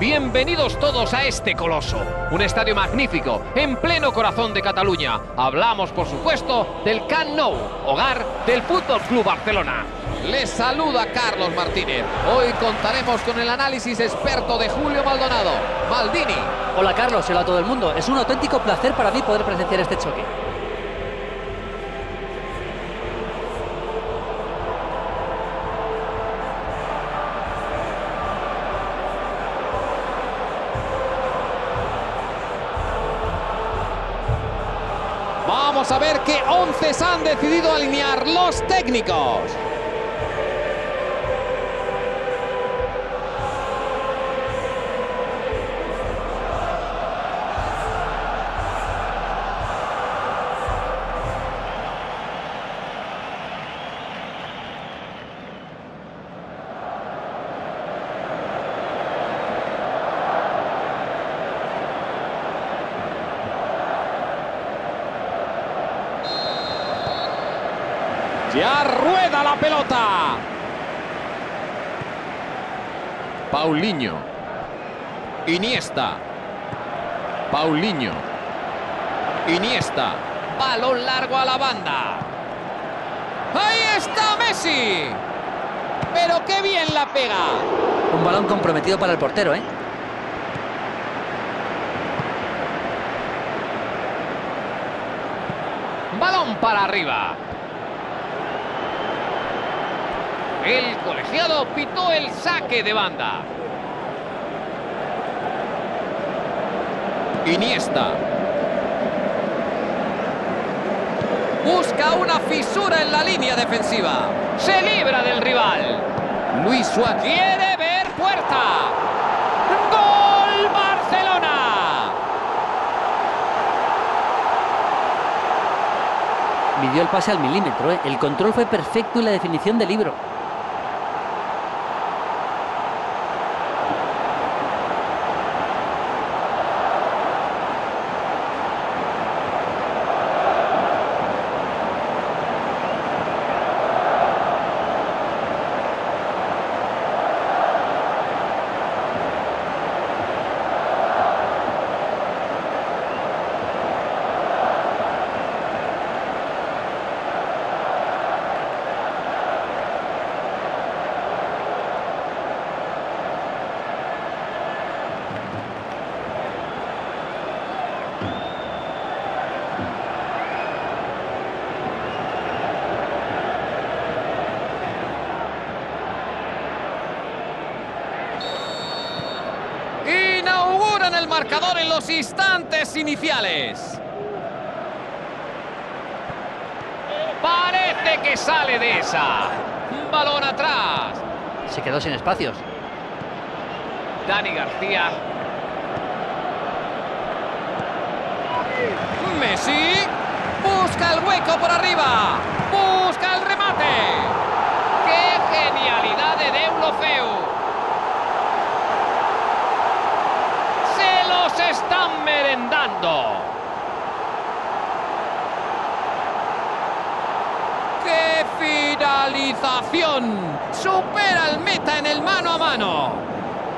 Bienvenidos todos a este coloso, un estadio magnífico, en pleno corazón de Cataluña. Hablamos, por supuesto, del Camp Nou, hogar del Fútbol Club Barcelona. Les saluda Carlos Martínez. Hoy contaremos con el análisis experto de Julio Maldonado, Maldini. Hola Carlos, hola a todo el mundo. Es un auténtico placer para mí poder presenciar este choque. Vamos a ver qué 11 han decidido alinear los técnicos. Ya rueda la pelota. Paulinho. Iniesta. Paulinho. Iniesta. Balón largo a la banda. ¡Ahí está Messi! ¡Pero qué bien la pega! Un balón comprometido para el portero, ¿eh? Balón para arriba. El colegiado pitó el saque de banda. Iniesta. Busca una fisura en la línea defensiva. Se libra del rival. Luis Suárez quiere ver puerta. ¡Gol Barcelona! Midió el pase al milímetro, ¿eh? El control fue perfecto y la definición de libro. Inauguran el marcador en los instantes iniciales. Parece que sale de esa. Balón atrás. Se quedó sin espacios. Dani García. Messi. Busca el hueco por arriba. Busca el remate. ¡Qué genialidad de Deulofeu! ¡Se los están merendando! ¡Qué finalización! Supera el meta en el mano a mano.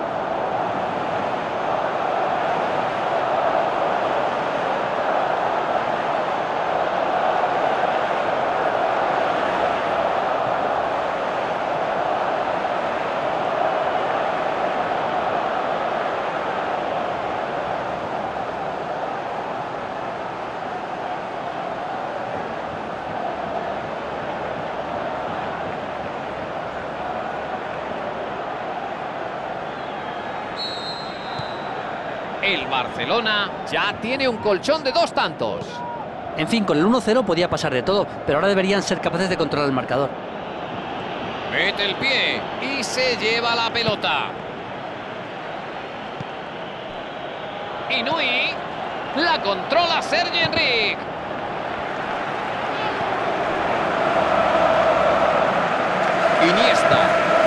El Barcelona ya tiene un colchón de 2 tantos. En fin, con el 1-0 podía pasar de todo, pero ahora deberían ser capaces de controlar el marcador. Mete el pie y se lleva la pelota. Inui la controla Sergi Enric. Iniesta.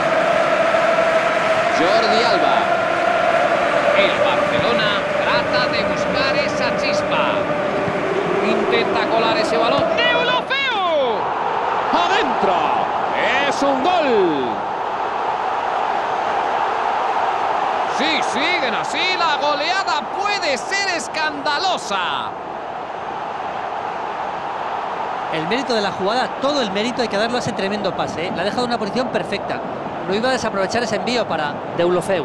Jordi Alba. El Barcelona trata de buscar esa chispa. Intenta colar ese balón. ¡Deulofeu! ¡Adentro! ¡Es un gol! Sí, Siguen así, la goleada puede ser escandalosa. El mérito de la jugada, todo el mérito hay que darlo a ese tremendo pase, ¿eh? Le ha dejado una posición perfecta. No iba a desaprovechar ese envío para Deulofeu.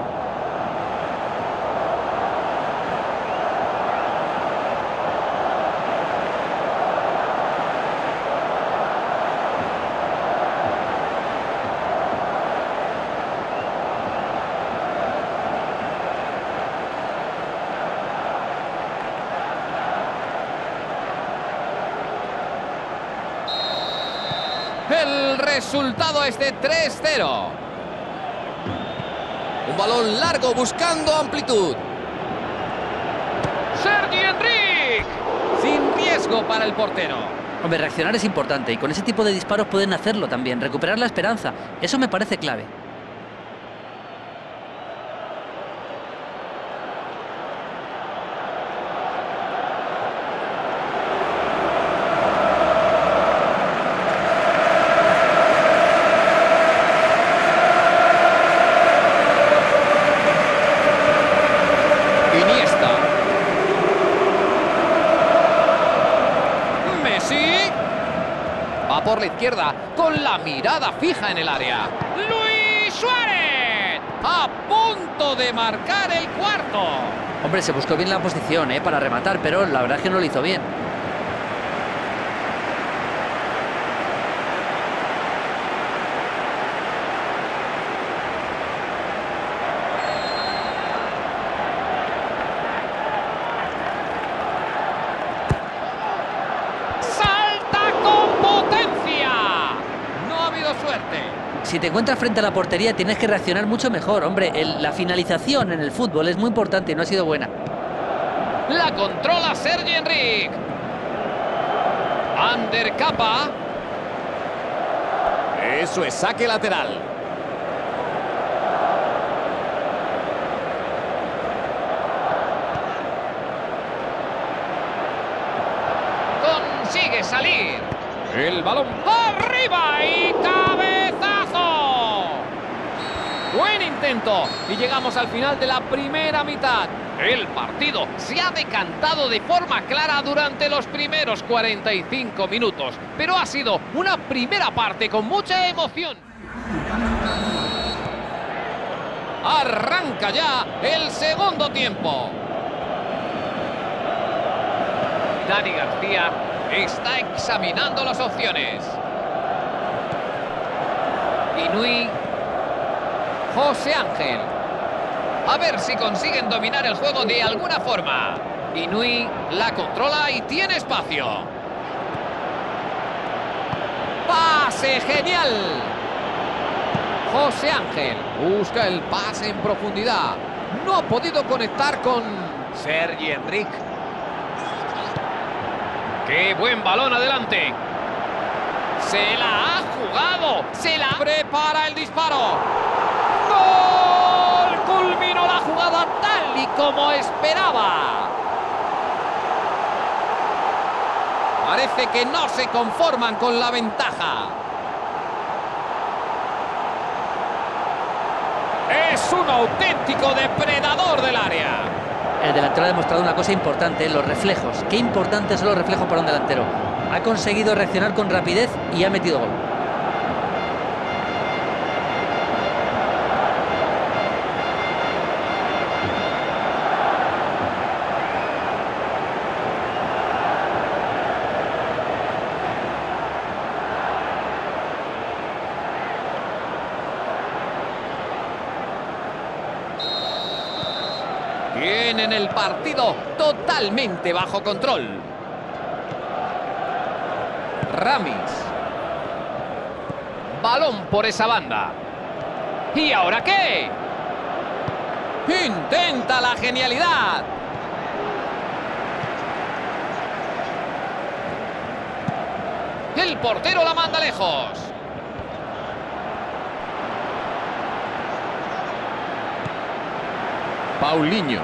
El resultado es de 3-0. Un balón largo buscando amplitud. Sergi Enric. Sin riesgo para el portero. Hombre, reaccionar es importante y con ese tipo de disparos pueden hacerlo también, recuperar la esperanza. Eso me parece clave. Va por la izquierda con la mirada fija en el área. ¡Luis Suárez! A punto de marcar el cuarto. Hombre, se buscó bien la posición para rematar, pero la verdad es que no lo hizo bien. Si te encuentras frente a la portería tienes que reaccionar mucho mejor, hombre. La finalización en el fútbol es muy importante y no ha sido buena. La controla Sergi Enric. Ander Capa. Eso es saque lateral. Consigue salir. El balón arriba y cabezazo. Buen intento y llegamos al final de la primera mitad. El partido se ha decantado de forma clara durante los primeros 45 minutos, pero ha sido una primera parte con mucha emoción. Arranca ya el segundo tiempo. Dani García está examinando las opciones. Inui. José Ángel. A ver si consiguen dominar el juego de alguna forma. Inui la controla y tiene espacio. ¡Pase genial! José Ángel busca el pase en profundidad. No ha podido conectar con Sergi Enric. ¡Qué buen balón adelante! ¡Se la ha jugado! ¡Se la prepara el disparo! ¡Gol! Culminó la jugada tal y como esperaba. Parece que no se conforman con la ventaja. Es un auténtico depredador del área. El delantero ha demostrado una cosa importante, los reflejos. Qué importantes son los reflejos para un delantero. Ha conseguido reaccionar con rapidez y ha metido gol. Tienen el partido totalmente bajo control. Ramis. Balón por esa banda. ¿Y ahora qué? Intenta la genialidad. El portero la manda lejos. Paulinho.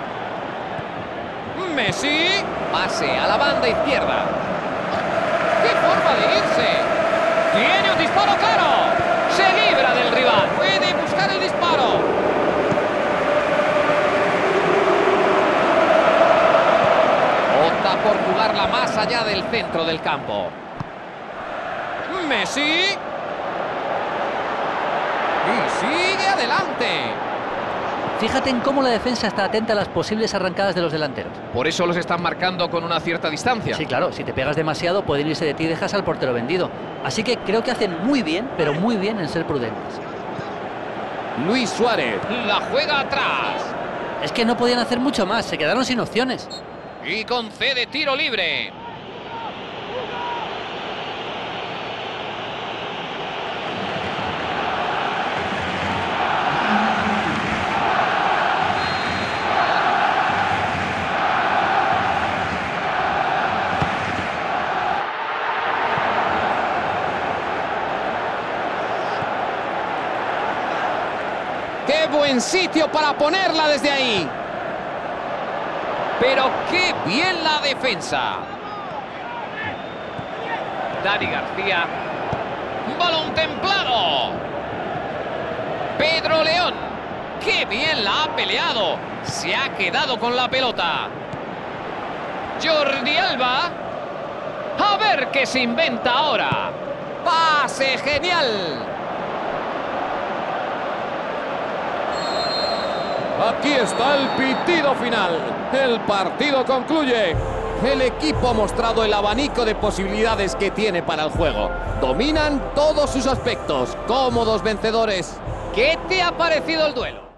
Messi. Pase a la banda izquierda. ¡Qué forma de irse! ¡Tiene un disparo claro! ¡Se libra del rival! ¡Puede buscar el disparo! allá del centro del campo. Messi. Y sigue adelante. Fíjate en cómo la defensa está atenta a las posibles arrancadas de los delanteros. Por eso los están marcando con una cierta distancia. Sí, claro, si te pegas demasiado pueden irse de ti y dejas al portero vendido. Así que creo que hacen muy bien, pero muy bien en ser prudentes. Luis Suárez la juega atrás. Es que no podían hacer mucho más, se quedaron sin opciones. Y concede tiro libre. ¡Qué buen sitio para ponerla desde ahí! Pero qué bien la defensa. Dani García. Balón templado. Pedro León. ¡Qué bien la ha peleado! Se ha quedado con la pelota. Jordi Alba. A ver qué se inventa ahora. ¡Pase genial! Aquí está el pitido final. El partido concluye. El equipo ha mostrado el abanico de posibilidades que tiene para el juego. Dominan todos sus aspectos. Cómodos vencedores. ¿Qué te ha parecido el duelo?